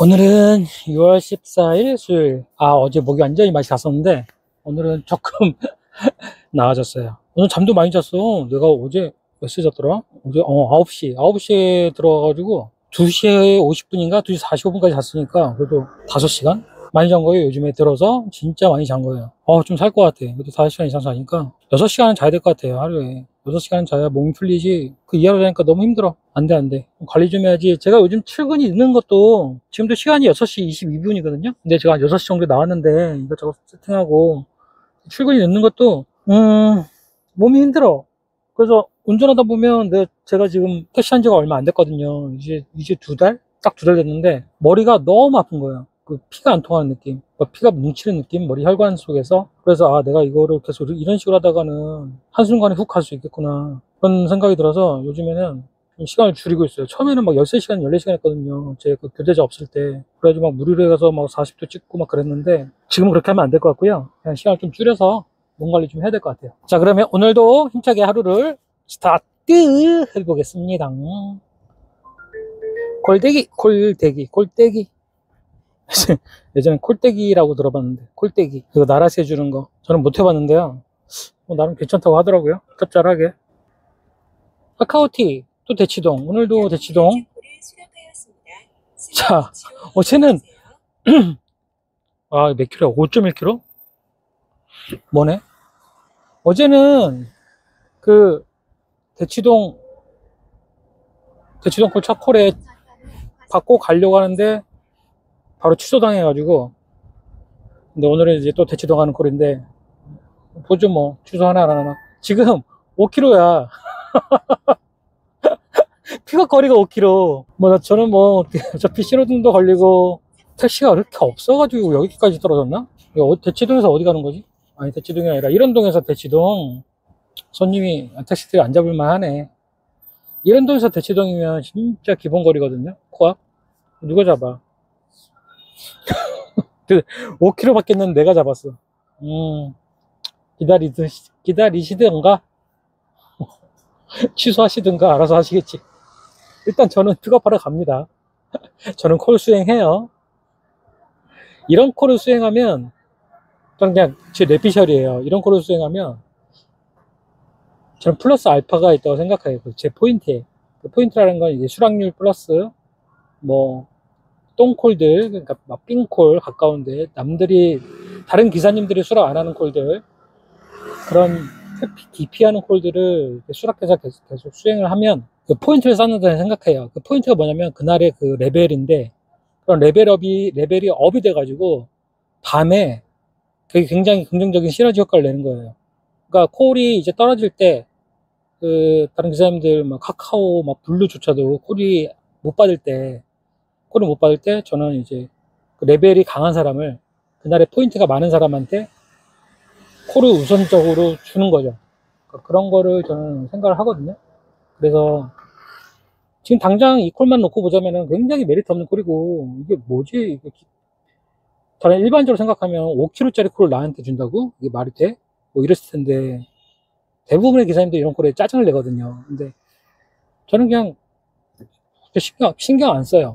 오늘은 6월 14일 수요일. 어제 목이 완전히 많이 잤었는데, 오늘은 조금 나아졌어요. 오늘 잠도 많이 잤어. 내가 어제 몇 시에 잤더라? 어제, 9시에 들어와가지고, 2시에 50분인가? 2시 45분까지 잤으니까, 그래도 5시간? 많이 잔 거예요. 요즘에 들어서. 진짜 많이 잔 거예요. 좀 살 것 같아. 그래도 5시간 이상 자니까. 6시간은 자야 될 것 같아요. 하루에. 6시간 자야 몸이 풀리지. 그 이하로 자니까 너무 힘들어. 안 돼, 안 돼. 관리 좀 해야지. 제가 요즘 출근이 늦는 것도, 지금도 시간이 6시 22분이거든요? 근데 제가 한 6시 정도 나왔는데, 이것저것 세팅하고, 출근이 늦는 것도, 몸이 힘들어. 그래서 운전하다 보면, 제가 지금 택시 한 지가 얼마 안 됐거든요. 이제 2달? 딱 2달 됐는데, 머리가 너무 아픈 거예요. 그 피가 안 통하는 느낌. 피가 뭉치는 느낌? 머리 혈관 속에서. 그래서, 내가 이거를 계속 이런 식으로 하다가는 한순간에 훅 갈 수 있겠구나. 그런 생각이 들어서 요즘에는 좀 시간을 줄이고 있어요. 처음에는 막 13시간, 14시간 했거든요. 제 그 교대자 없을 때. 그래가지고 막 무리로 해서 막 40도 찍고 막 그랬는데, 지금은 그렇게 하면 안 될 것 같고요. 그냥 시간을 좀 줄여서 몸 관리 좀 해야 될 것 같아요. 자, 그러면 오늘도 힘차게 하루를 스타트 해보겠습니다. 골대기. 예전에 콜대기라고 들어봤는데, 콜대기. 이거 나라시 해주는 거. 저는 못 해봤는데요. 나름 괜찮다고 하더라고요. 짭짤하게. 카카오티, 또 대치동. 오늘도 대치동. 자, 어제는, 몇 킬로야? 5.1kg? 뭐네? 어제는, 그, 대치동 콜차콜에 받고 가려고 하는데, 바로 취소당해가지고, 근데 오늘은 이제 또 대치동 가는 콜인데, 보죠 뭐, 취소하나 안 하나. 지금 5kg야. 피가 거리가 5km. 저는 어차피 신호등도 걸리고, 택시가 그렇게 없어가지고 여기까지 떨어졌나? 대치동에서 어디 가는 거지? 아니, 대치동이 아니라 이런동에서 대치동. 손님이 택시들이 안 잡을만 하네. 이런동에서 대치동이면 진짜 기본 거리거든요. 코앞. 누가 잡아? 5km 밖에 있는 내가 잡았어. 기다리시든가, 취소하시든가 알아서 하시겠지. 일단 저는 픽업하러 갑니다. 저는 콜 수행해요. 이런 콜을 수행하면, 저는 그냥 제 뇌피셜이에요. 이런 콜을 수행하면, 저는 플러스 알파가 있다고 생각해요. 제 포인트에. 그 포인트라는 건 이제 수락률 플러스, 똥콜들, 그러니까 막 삥콜 가까운데, 다른 기사님들이 수락 안 하는 콜들, 그런 DP하는 콜들을 수락해서 계속 수행을 하면, 그 포인트를 쌓는다고 생각해요. 그 포인트가 뭐냐면, 그날의 그 레벨인데, 그런 레벨이 업이 돼가지고, 밤에 그게 굉장히 긍정적인 시너지 효과를 내는 거예요. 그러니까 콜이 이제 떨어질 때, 다른 기사님들, 카카오, 블루조차도 콜을 못 받을 때, 저는 이제 그 레벨이 강한 사람을, 그날의 포인트가 많은 사람한테 콜을 우선적으로 주는 거죠. 그러니까 그런 거를 저는 생각을 하거든요. 그래서 지금 당장 이 콜만 놓고 보자면은 굉장히 메리트 없는 콜이고, 이게 뭐지? 저는 일반적으로 생각하면 5kg짜리 콜을 나한테 준다고? 이게 말이 돼? 이랬을 텐데, 대부분의 기사님들 이런 콜에 짜증을 내거든요. 근데 저는 그냥 신경 안 써요.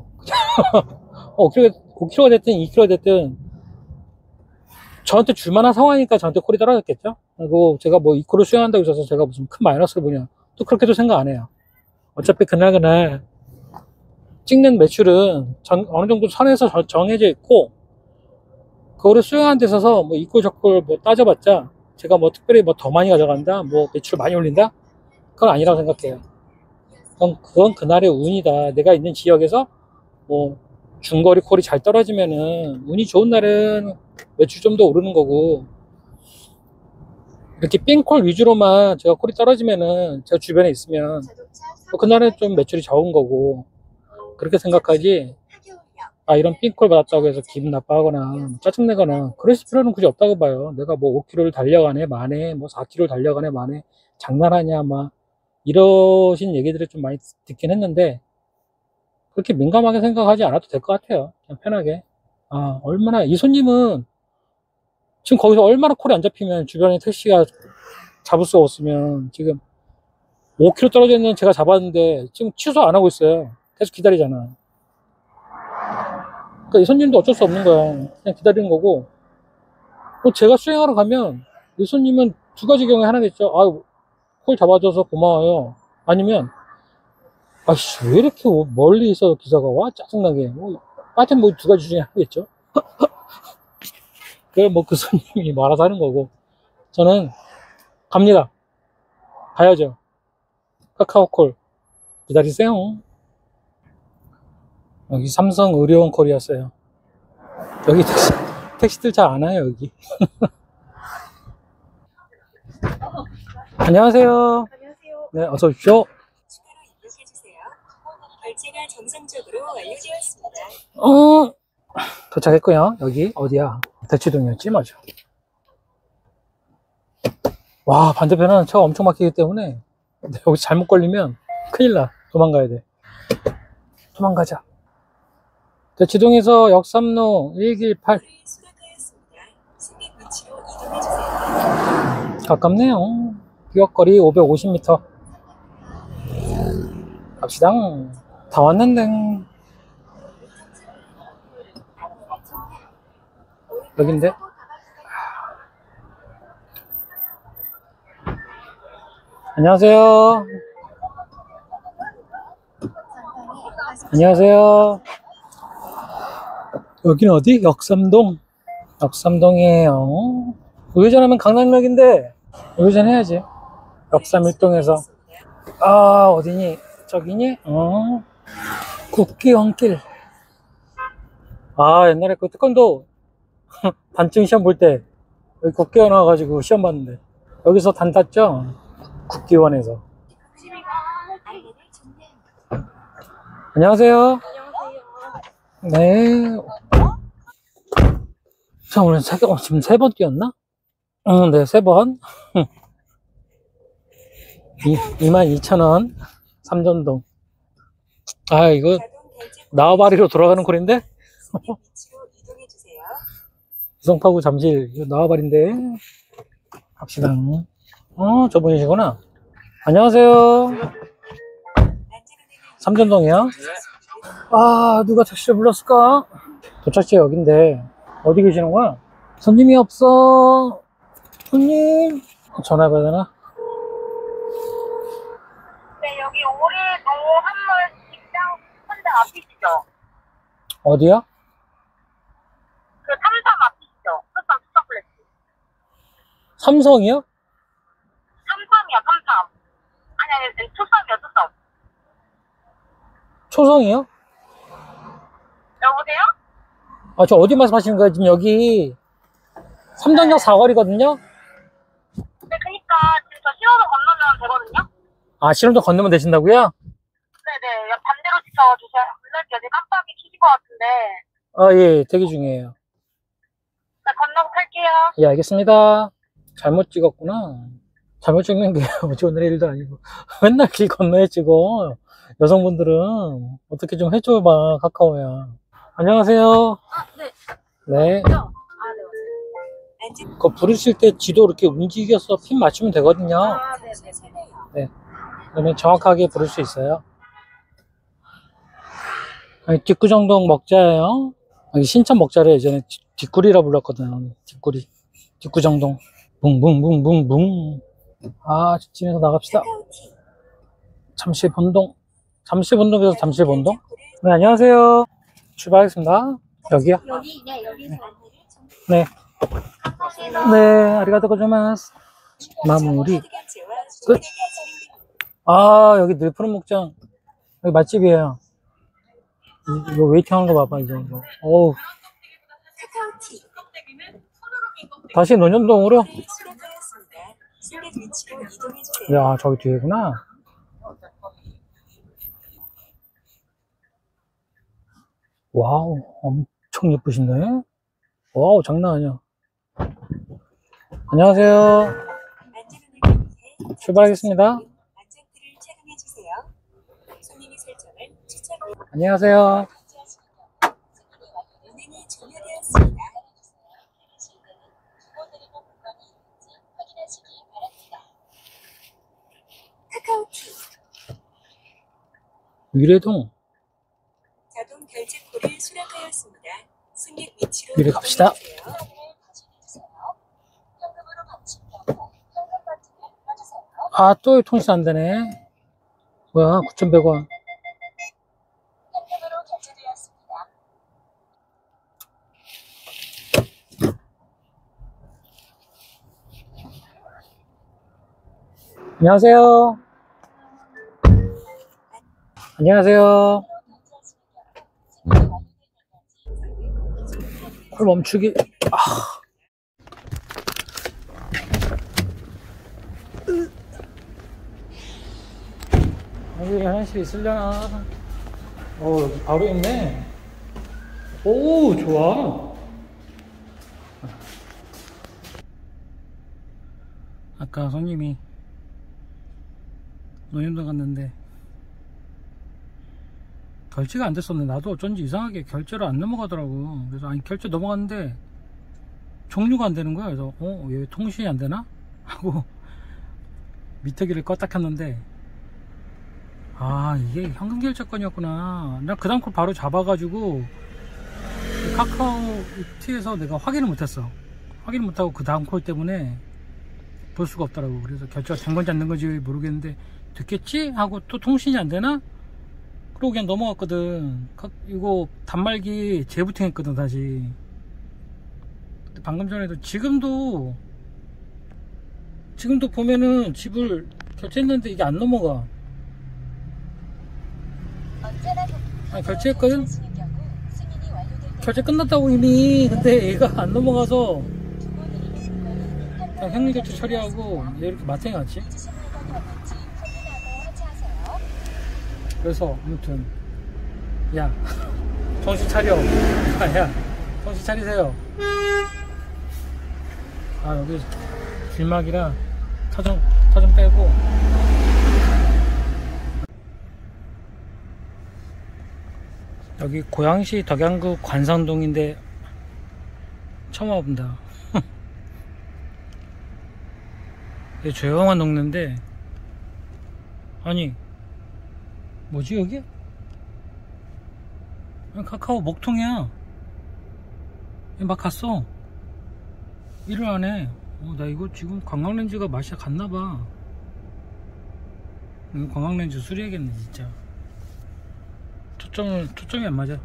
5kg가 됐든 2kg가 됐든 저한테 줄만한 상황이니까 저한테 콜이 떨어졌겠죠? 그리고 제가 2kg 수행한다고 해서 제가 무슨 큰 마이너스를 보냐, 또 그렇게도 생각 안 해요. 어차피 그날 찍는 매출은 어느 정도 선에서 정해져 있고, 그거를 수행하는 데 있어서 이꼴 저꼴 따져봤자 제가 특별히 더 많이 가져간다, 매출을 많이 올린다, 그건 아니라고 생각해요. 그건 그날의 운이다. 내가 있는 지역에서 중거리 콜이 잘 떨어지면은 운이 좋은 날은 매출 좀 더 오르는 거고, 이렇게 삥콜 위주로만 제가 콜이 떨어지면은 제가 주변에 있으면 그날은 좀 매출이 적은 거고, 그렇게 생각하지, 이런 삥콜 받았다고 해서 기분 나빠하거나 짜증내거나 그럴 필요는 굳이 없다고 봐요. 내가 5km를 달려가네 만에, 4km를 달려가네 만에, 장난하냐 이러신 얘기들을 좀 많이 듣긴 했는데, 그렇게 민감하게 생각하지 않아도 될 것 같아요. 그냥 편하게. 얼마나, 이 손님은 지금 거기서 얼마나 콜이 안 잡히면, 주변에 택시가 잡을 수가 없으면, 지금 5km 떨어져 있는 제가 잡았는데 지금 취소 안 하고 있어요. 계속 기다리잖아. 그러니까 이 손님도 어쩔 수 없는 거야. 그냥 기다리는 거고. 제가 수행하러 가면 이 손님은 두 가지 경우에 하나겠죠. 아, 콜 잡아줘서 고마워요. 아니면 아씨 왜 이렇게 멀리서 기사가 와 짜증나게. 뭐 하여튼 뭐 두 가지 중에 하나겠죠. 그래 뭐 그 손님이 말아서 하는 거고. 저는 갑니다. 가야죠. 카카오콜 기다리세요. 여기 삼성 의료원 콜이었어요. 여기 택시들 잘 안 와요 여기. 안녕하세요. 안녕하세요. 네, 어서 오십시오. 추가로 입력해주세요. 결제가 정상적으로 완료되었습니다. 도착했고요. 여기 어디야? 대치동이었지, 맞아. 와, 반대편은 차가 엄청 막히기 때문에 여기 잘못 걸리면 큰일 나. 도망가야 돼. 도망가자. 대치동에서 역삼로 118. 수락하였습니다. 승객 위치로 이동해주세요. 가깝네요. 기억거리 550m. 갑시다. 다 왔는데. 여긴데? 안녕하세요. 안녕하세요. 여기는 어디? 역삼동. 역삼동이에요. 우회전하면 강남역인데 우회전 해야지. 역삼 1동에서. 아, 어디니? 저기니? 국기원길. 아, 옛날에 그 태권도 단증 시험 볼 때 여기 국기원 와가지고 시험 봤는데 여기서 단 땄죠? 국기원에서. 안녕하세요. 네. 자, 오늘 지금 세 번 뛰었나? 네, 세 번. 22,000원. 삼전동. 아, 이거 나와바리로 돌아가는 콜인데? 승객 위치로 이동해주세요. 구성파구 잠실. 이거 나와바리인데. 갑시다. 저분이시구나. 안녕하세요. 삼전동이요? 아, 누가 택시를 불렀을까? 도착지가 여긴데 어디 계시는 거야? 손님이 없어. 손님 전화해봐야 되나? 네, 여기 오리도 한물 직장 현장 앞이시죠? 어디야? 그 삼삼 앞이시죠? 삼삼 투썸플렉스. 삼성이요? 삼삼이요, 삼삼. 아니, 투썸이요, 투썸. 초성이요? 여보세요? 아, 저 어디 말씀하시는 거예요? 지금 여기 삼전역 사거리거든요? 네, 그니까 지금 저 신호등 건너면 되거든요? 아, 신호등 건너면 되신다고요? 네네, 반대로 지켜주세요. 건널게요. 지금 깜빡이 켜질 것 같은데. 아, 예, 대기 중이에요. 네, 건너고 탈게요. 예, 알겠습니다. 잘못 찍었구나. 잘못 찍는 게 어찌 오늘 일도 아니고. 맨날 길 건너에 찍어. 여성분들은 어떻게 좀 해줘봐, 카카오야. 안녕하세요. 네. 네. 아, 네, 맞아요. 그거 부르실 때 지도 이렇게 움직여서 핀 맞추면 되거든요. 아, 네, 네. 네. 그러면 정확하게 부를 수 있어요. 아니, 뒷구정동 먹자예요. 여기 신천 먹자를 예전에 뒷구리라 불렀거든. 뒷구리. 뒷구정동. 붕붕붕붕붕. 아, 집에서 나갑시다. 잠실본동. 잠실본동에서 잠실본동. 네, 안녕하세요. 출발하겠습니다. 여기요? 여기, 네, 여기서. 네. 네, 아리가토 고자마스. 마무리. 끝. 아, 여기 늘푸른 목장. 여기 맛집이에요. 이거 웨이팅 하는 거 봐봐, 이제. 이거. 어우. 다시 논현동으로? 수락하였습니다. 승객 위치로 이동해주세요. 야, 저기 뒤에구나. 와우, 엄청 예쁘신데? 와우, 장난 아니야. 안녕하세요. 안전운행을 위해 출발하겠습니다. 안전띠를 착용해주세요. 손님이 설정한 추천 안녕하세요. 운행이 종료되었습니다. 카카오티 위례동. 자동 결제콜을 수락하였습니다. 승객 위치로 미리 갑시다. 이동해주세요. 아, 또 통신 안 되네. 뭐야, 9,100원. 현금으로 결제되었습니다. 안녕하세요. 안녕하세요. 콜 멈추기. 여기 화장실 있으려나? 여기 바로 있네. 오, 좋아. 아까 손님이 노인도 갔는데 결제가 안 됐었는데 나도 어쩐지 이상하게 결제를 안 넘어가더라고. 그래서 아니 결제 넘어갔는데 종료가 안 되는 거야. 그래서 왜 통신이 안 되나? 하고 미터기를 껐다 켰는데 아, 이게 현금 결제권이었구나. 나 그 다음 걸 바로 잡아가지고 카카오티에서 내가 확인을 못했어. 확인을 못하고 그 다음 콜 때문에 볼 수가 없더라고. 그래서 결제가 된 건지 안 된 건지 모르겠는데 됐겠지? 하고 또 통신이 안 되나? 그러고 그냥 넘어갔거든. 이거 단말기 재부팅 했거든 다시. 방금 전에도 지금도 보면은 집을 결제했는데 이게 안 넘어가. 아니, 결제했거든? 결제 끝났다고 이미. 근데 얘가 안 넘어가서 그냥 현금 결제 처리하고 얘 이렇게 마탱이 갔지. 그래서 아무튼 야 정신 차려. 야 정신 차리세요. 아, 여기 길막이라 차 좀 빼고. 여기 고양시 덕양구 관상동인데 처음 와본다. 되게 조용한 동네인데 아니 뭐지 여기? 카카오 먹통이야. 막 갔어. 일을 안 해. 나 이거 지금 관광렌즈가 맛이 갔나봐. 이거 관광렌즈 수리해야겠네 진짜. 초점이 안 맞아.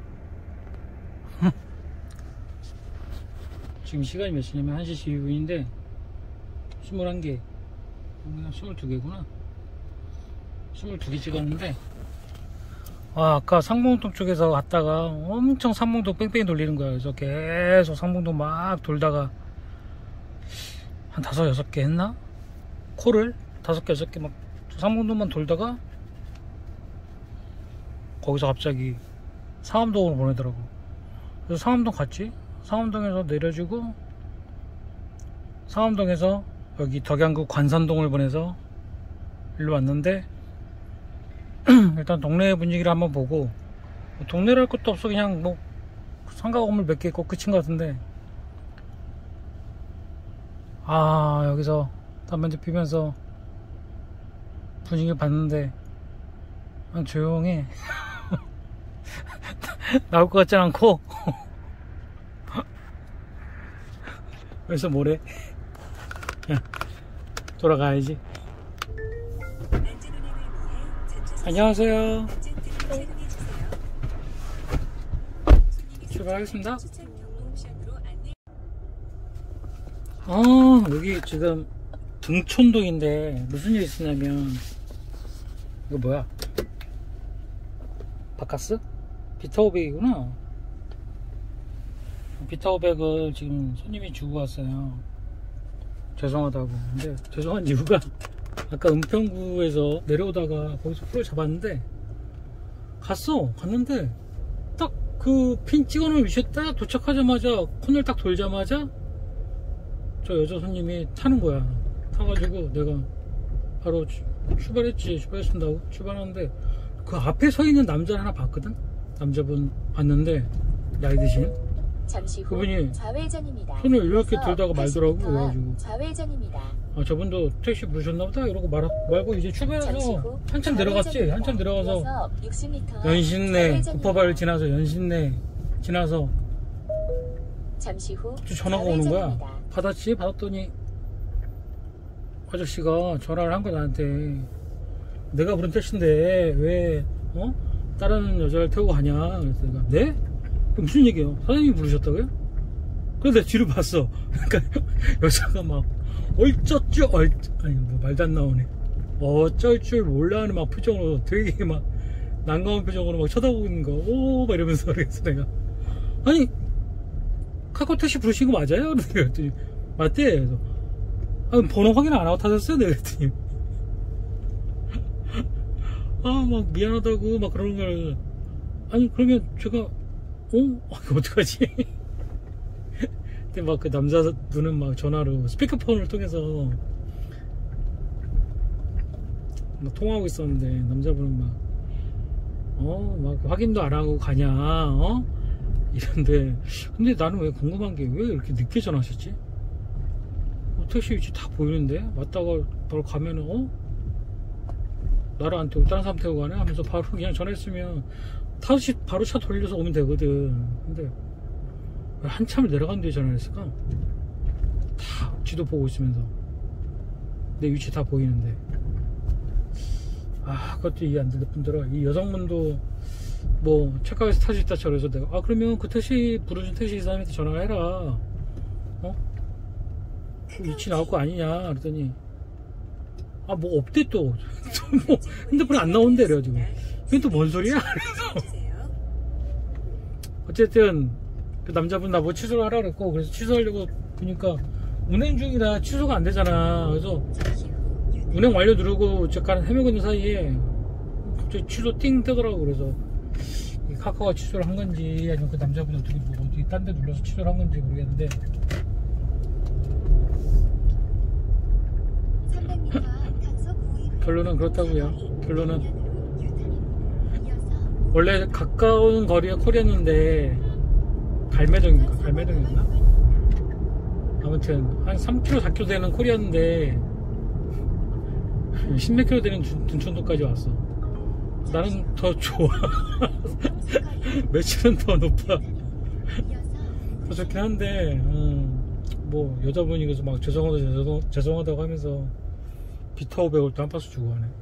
지금 시간이 몇 시냐면 1시 12분인데 21개 22개구나 22개 찍었는데 아까 상봉동 쪽에서 갔다가 엄청 상봉동 뺑뺑이 돌리는 거야. 그래서 계속 상봉동 막 돌다가 한 5, 6개 했나? 콜을 5개, 6개 막 상봉동만 돌다가 거기서 갑자기 상암동으로 보내더라고. 그래서 상암동 갔지. 상암동에서 내려주고 상암동에서 여기 덕양구 관산동을 보내서 일로 왔는데 일단 동네 분위기를 한번 보고 동네를 할 것도 없어. 그냥 뭐 상가 건물 몇 개 있고 끝인 것 같은데 아, 여기서 담배 한대 피면서 분위기를 봤는데 그냥 조용해. 나올 것 같지 않고. 그래서 뭐래? 돌아가야지. 안녕하세요. 출발하겠습니다. 여기 지금 등촌동인데 무슨 일 있으냐면 이거 뭐야? 바카스? 비타500이구나. 비타500을 지금 손님이 주고 갔어요. 죄송하다고. 근데 죄송한 이유가 아까 은평구에서 내려오다가 거기서 풀을 잡았는데 갔는데 딱 그 핀 찍어놓은 위치에 딱 도착하자마자 코너를 딱 돌자마자 저 여자 손님이 타는 거야. 타가지고 내가 바로 출발했습니다. 출발하는데 그 앞에 서 있는 남자 하나 봤거든. 남자분 봤는데 나이 드신 잠시 후 그분이 좌회전입니다. 손을 이렇게 이어서 들다가 말더라고. 80m 그래가지고 좌회전입니다. 아 저분도 택시 부르셨나 보다 이러고 말고 이제 잠시 출발해서 후 한참 내려갔지. 좌회전입니다. 한참 내려가서 이어서 60m 연신내 좌회전입니다. 구파발 지나서 연신내 지나서 잠시 후 또 전화가 오는 거야. 좌회전입니다. 받았지? 받았더니 아저씨가 전화를 한 거야 나한테. 내가 부른 택시인데 왜 다른 여자를 태우고 가냐. 그래서 내가 네? 그게 무슨 얘기예요? 사장님이 부르셨다고요? 그래서 내가 뒤로 봤어. 그러니까 여자가 막 아니 뭐 말도 안 나오네. 어쩔 줄 몰라 하는 막 표정으로 되게 막 난감한 표정으로 막 쳐다보고 있는 거. 오 막 이러면서 그래서 내가 아니 카카오 택시 부르신 거 맞아요? 그랬더니 맞대. 그래서 아, 번호 확인 안 하고 타셨어요? 내가 그랬더니 아 막 미안하다고 막 그러는 걸. 아니 그러면 제가 이거 어떡하지? 근데 막 그 남자분은 막 전화로 스피커폰을 통해서 막 통화하고 있었는데 남자분은 막 확인도 안 하고 가냐 이런데. 근데 나는 왜 궁금한 게 왜 이렇게 늦게 전화하셨지? 택시 위치 다 보이는데 왔다가 바로 가면은 나를 안 태우고 다른 사람 태우고 가네 하면서 바로 그냥 전화했으면 다시 바로 차 돌려서 오면 되거든. 근데 왜 한참을 내려간 뒤에 전화를 했을까? 다 지도 보고 있으면서 내 위치 다 보이는데. 그것도 이해 안 될 뿐더러 이 여성분도 뭐 책가에서 탈 수 있다 그래서 내가 그러면 그 택시 부르신 택시 기사님한테 전화를 해라. 그 위치 나올 거 아니냐 그랬더니 뭐 없대 또. 뭐 핸드폰에 안 나온대. 그래가지고 이게 또 뭔 소리야? 그래서 어쨌든 그 남자분 나뭐 취소를 하라 그랬고, 그래서 취소하려고 보니까 운행 중이라 취소가 안 되잖아. 그래서 운행 완료 누르고 잠깐 헤매고 있는 사이에 갑자기 취소 띵 뜨더라고. 그래서 이 카카오가 취소를 한 건지 아니면 그 남자분이 어떻게 뭐 어디 딴 데 눌러서 취소를 한 건지 모르겠는데 300m 단속 우회 결론은 그렇다고요. 결론은 원래 가까운 거리가 콜이었는데 갈매동인가? 갈매동이었나? 아무튼 한 3km 4km 되는 콜이었는데 10몇 km 되는 둔천도까지 왔어. 나는 더 좋아. 매출은 더 높아. 더 좋긴 한데 뭐 여자분이 그래서 막 죄송하다고 하면서 비타 500을 또 한 파스 주고 가네.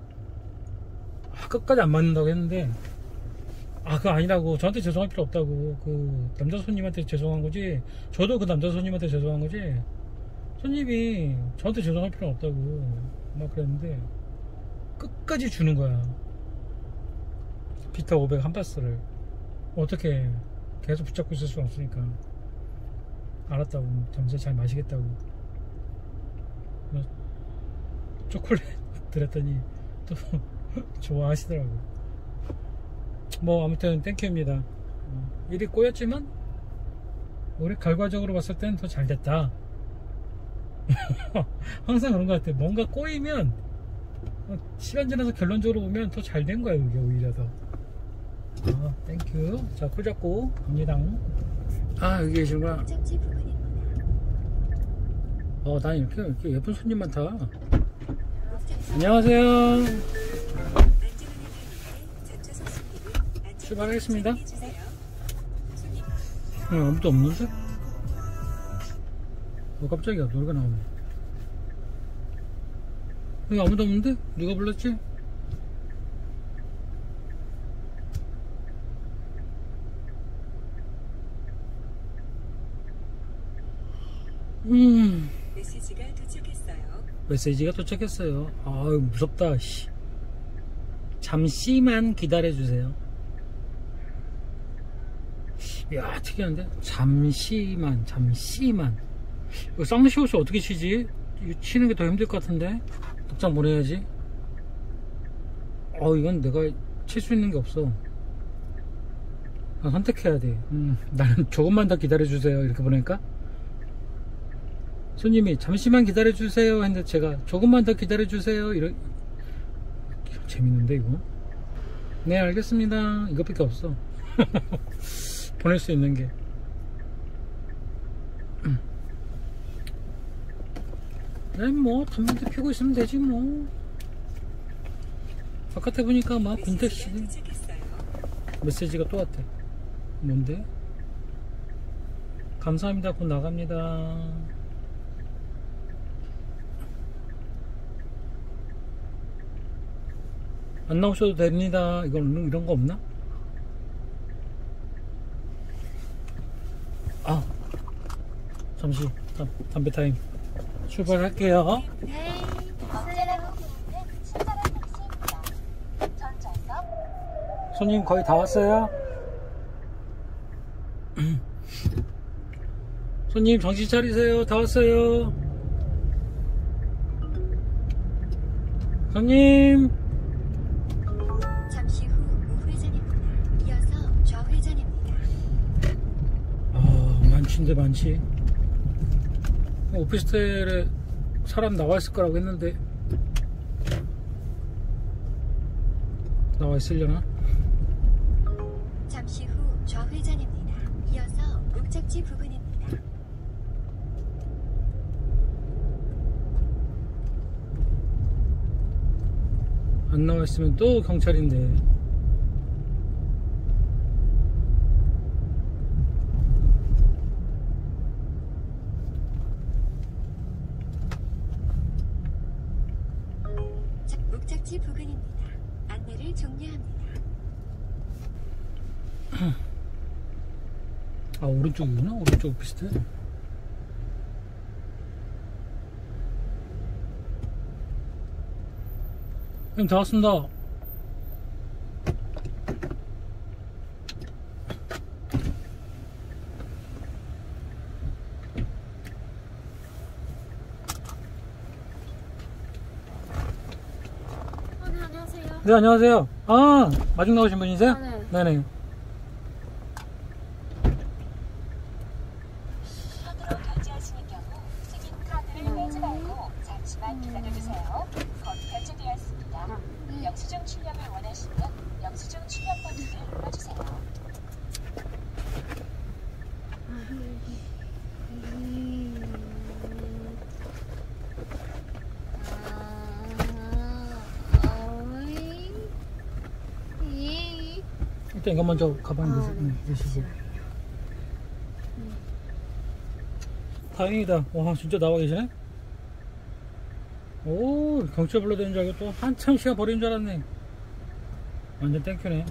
끝까지 안 맞는다고 했는데 그거 아니라고. 저한테 죄송할 필요 없다고. 그 남자 손님한테 죄송한 거지. 저도 그 남자 손님한테 죄송한 거지. 손님이 저한테 죄송할 필요 없다고 막 그랬는데 끝까지 주는 거야. 비타 500 한 파스를. 어떻게 계속 붙잡고 있을 수 없으니까. 알았다고. 점수 잘 마시겠다고. 초콜릿 드렸더니 또 좋아하시더라고. 뭐 아무튼 땡큐입니다. 일이 꼬였지만 우리 결과적으로 봤을 때는 더 잘 됐다. 항상 그런 것 같아. 뭔가 꼬이면 시간 지나서 결론적으로 보면 더 잘 된 거야. 그게 오히려 더. 땡큐. 자, 콜 잡고 갑니다. 여기 계시구나. 목적지 부근입니다. 난 이렇게 예쁜 손님 많다. 안녕하세요. 출발하겠습니다. 아무도 없는데? 깜짝이야. 노래가 나오네. 여기 아무도 없는데? 누가 불렀지? 메시지가 도착했어요. 메시지가 도착했어요. 무섭다. 잠시만 기다려주세요. 이야, 특이한데? 잠시만. 이거 쌍시옷을 어떻게 치지? 이거 치는 게 더 힘들 것 같은데? 독장 보내야지. 이건 내가 칠 수 있는 게 없어. 선택해야 돼. 나는 조금만 더 기다려주세요. 이렇게 보내니까 손님이 잠시만 기다려주세요 했는데 제가 조금만 더 기다려주세요. 재밌는데 이거? 네, 알겠습니다. 이것밖에 없어. 보낼 수 있는 게. 네, 뭐 담배도 피고 있으면 되지 뭐. 바깥에 보니까 막 군택시 도착했어요. 메시지가 또 왔대. 뭔데? 감사합니다. 곧 나갑니다. 안 나오셔도 됩니다. 이런 거 없나? 아, 잠시 담배 타임. 출발할게요. 네. 언제나 함께 있는 친절한 택시입니다. 전 좌석. 손님 거의 다 왔어요. 손님 정신 차리세요. 다 왔어요. 손님. 잠시 후 우회전입니다. 이어서 좌회전입니다. 아, 많지인데 많지. 오피스텔에 사람 나와 있을 거라고 했는데 나와 있으려나? 잠시 후 좌회전입니다. 이어서 목적지 부근입니다. 안 나와 있으면 또 경찰인데. 목적지 부근입니다. 안내를 종료합니다. 아, 오른쪽이구나. 오른쪽 오피스텔. 형님 다 왔습니다. 네, 안녕하세요. 네, 안녕하세요. 아, 마중 나오신 분이세요? 아, 네. 네네. 카드로 결제하시는 경우 승인 카드를 빼지 말고 잠시만 기다려주세요. 곧 결제되었습니다. 영수증 출력을 원하시면 영수증 출력 버튼을 눌러주세요. 일단 이거 먼저 가방 내시고. 다행이다. 와, 진짜 나와 계시네? 오, 경찰 불러야 되는 줄 알고 또 한참 시간 버리는 줄 알았네. 완전 땡큐네.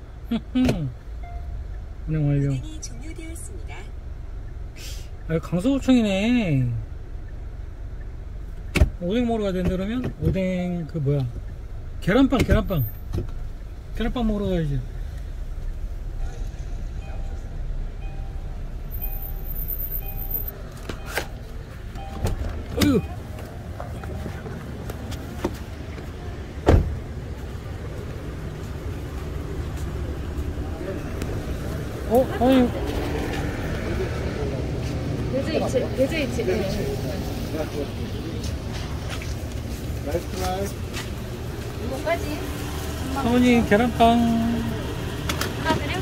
운행 완료. 운행이 종료되었습니다. 아, 강서구청이네. 오뎅 먹으러 가야 되는데, 그러면? 오뎅, 그 뭐야. 계란빵. 계란빵 먹으러 가야지. 어휴. 아니. 대제이치. 이거까지? 사모님, 계란빵. 하나드려?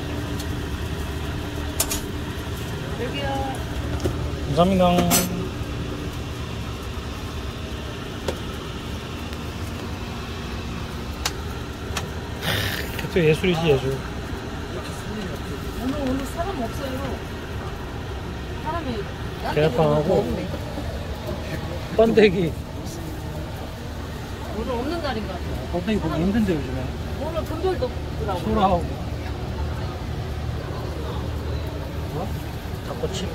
여기요. 감사합니다. 그쵸, 예술이지, 예술. 오늘 사람 없어요. 사람이 계란빵하고 없네. 번데기. 오늘 없는 날인가? 번데기 보기 힘든데, 요즘에. 오늘 금요일도 없더라고. 소라하고. 뭐? 닭꼬치?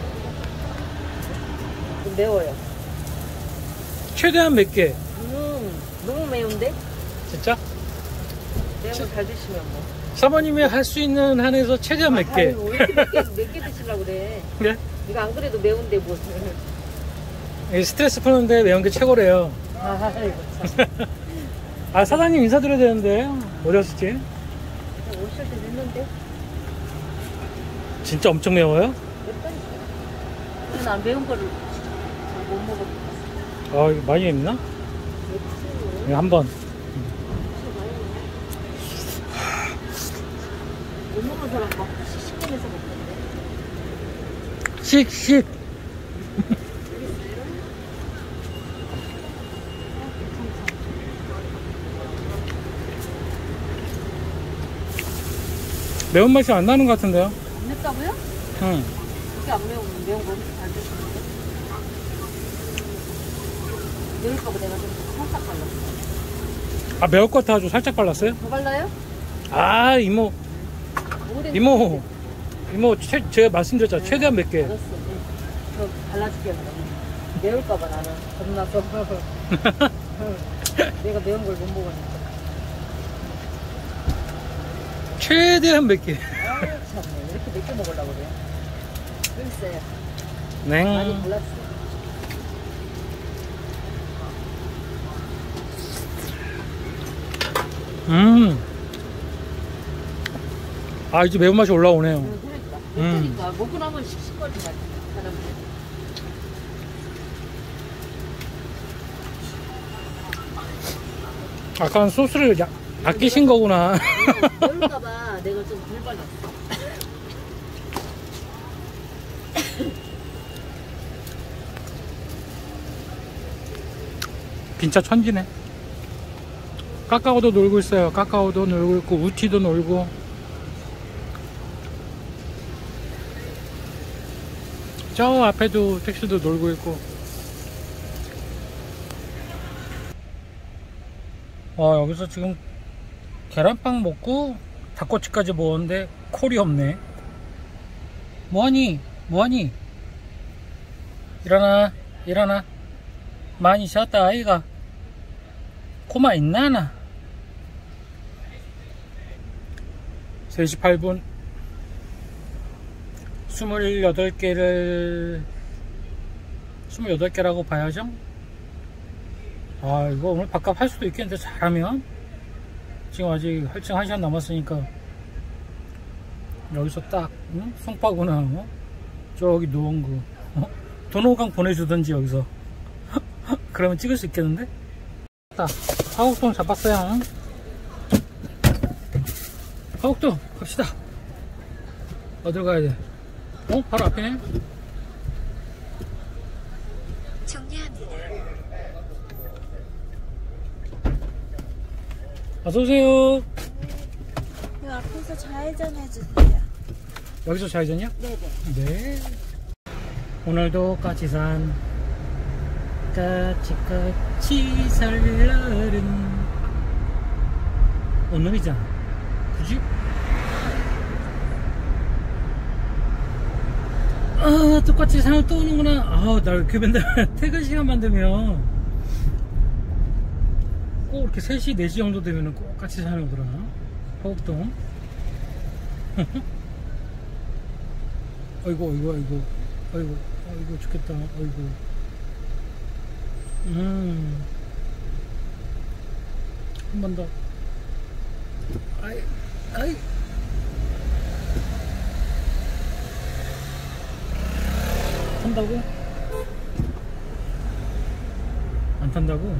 좀 매워요. 최대한 몇 개? 너무 매운데? 진짜? 매운 거 잘 드시면 뭐. 사모님이 할 수 있는 한에서 최대한 몇 개? 아유, 왜 이렇게 몇 개 드시려고 그래? 그래? 이거 안 그래도 매운데 뭐. 이 스트레스 푸는데 매운 게 최고래요. 아이고 참. 아, 사장님 인사드려야 되는데 어디 갔었지? 오실 때 됐는데? 진짜 엄청 매워요? 몇 번? 저는 안 매운 거를 잘 못 먹어. 아, 이거 많이 맵나? 네, 한 번. 못 먹는 사람 막 씩씩내면서 먹는데. 씩. 매운맛이 안 나는 것 같은데요? 안 맵다고요? 응. 그렇게 안 매우면 매운 거 엄청 잘 드시는데. 매울까봐 내가 좀 살짝 발랐어. 아, 매울 것 같아가지고 살짝 발랐어요? 더 발라요? 아, 이모. 오래 이모, 제가 말씀드렸잖아. 최대한 몇 개. 알았어. 네. 저 발라줄게요. 그러면. 매울까봐 나는 겁나서. 내가 매운 걸 못 먹으니까. 최대한 몇 개. 아우 참네. 이렇게 몇 개 먹으려고 그래요? 글쎄요. 많이 냉. 발랐어. 아, 이제 매운맛이 올라오네요. 그러니까. 먹으니까 먹고 나면 씩씩거리지 말고 사람들. 아까는 소스를 아끼신 거구나. 매울까봐 내가 좀 덜 발랐어. 진짜 천지네. 까까오도 놀고 있어요. 까까오도 놀고 있고, 우티도 놀고. 저 앞에도 택시도 놀고 있고. 여기서 지금 계란빵 먹고 닭꼬치까지 먹었는데 콜이 없네. 뭐하니? 뭐하니? 일어나. 많이 쉬었다 아이가. 코마 있나나? 3시 8분 28개라고 봐야죠. 아, 이거 오늘 밥값 할 수도 있겠는데, 잘하면. 지금 아직 할증 1시간 남았으니까 여기서 딱 송파구나, 저기 노원구 도노강 보내주든지 여기서 그러면 찍을 수 있겠는데. 화곡동 잡았어요. 화곡동 갑시다. 어디로 가야 돼? 바로 앞에. 종료합니다. 어서오세요. 이 앞에서 좌회전 해주세요. 여기서 좌회전이요? 네네. 네. 오늘도 까치산 까치 설날은 오늘이잖아. 그지? 아, 똑같이 산을 또 오는구나. 아, 나 이렇게 맨날 퇴근 시간만 되면 꼭 이렇게 3시, 4시 정도 되면 꼭 같이 산에 오더라. 화곡동. 아이고 죽겠다. 아이고. 한 번 더. 아이. 탄다고? 안 탄다고?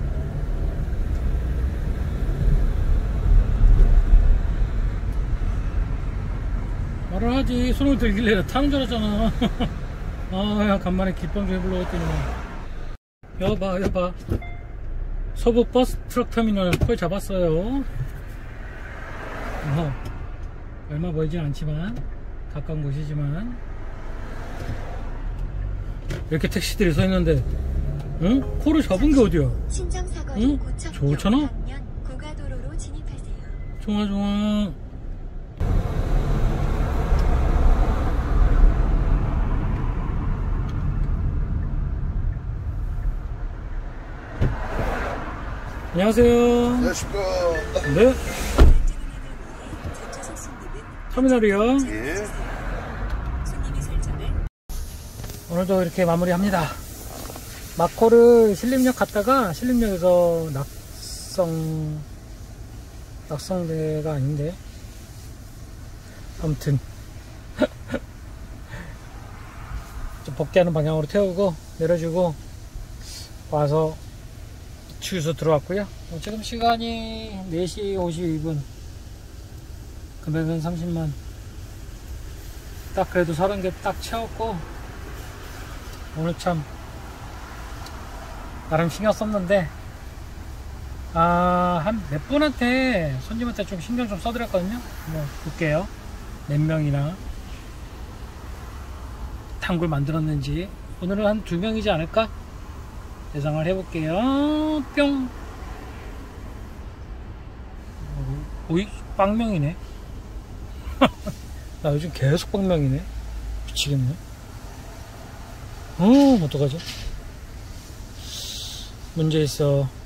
말을 하지. 손을 들길래 타는 줄 알았잖아. 야, 간만에 기빵 좀 해보려고 했더니 여봐. 서부 버스 트럭 터미널 콜 잡았어요. 얼마 멀진 않지만 가까운 곳이지만 이렇게 택시들이 서 있는데 콜을 잡은 게 어디야? 신정사거리 고척 좋잖아? 방면 고가도로로 진입하세요. 좋아. 안녕하세요. 안녕하십니까. 네. 터미널이요. 예. 오늘도 이렇게 마무리합니다. 마코를 신림역 갔다가 신림역에서 낙성대가 아닌데 아무튼 좀 복귀하는 방향으로 태우고 내려주고 와서 주유소 들어왔고요. 지금 시간이 4시 52분. 금액은 30만. 딱 그래도 30개 딱 채웠고 오늘 참 나름 신경 썼는데 한 몇 분한테 손님한테 좀 신경 좀 써드렸거든요. 볼게요. 몇 명이나 탕굴 만들었는지. 오늘은 한 2명이지 않을까? 예상을 해볼게요. 뿅! 오이, 빵명이네. 나 요즘 계속 빵명이네. 미치겠네. 어떡하지? 문제 있어.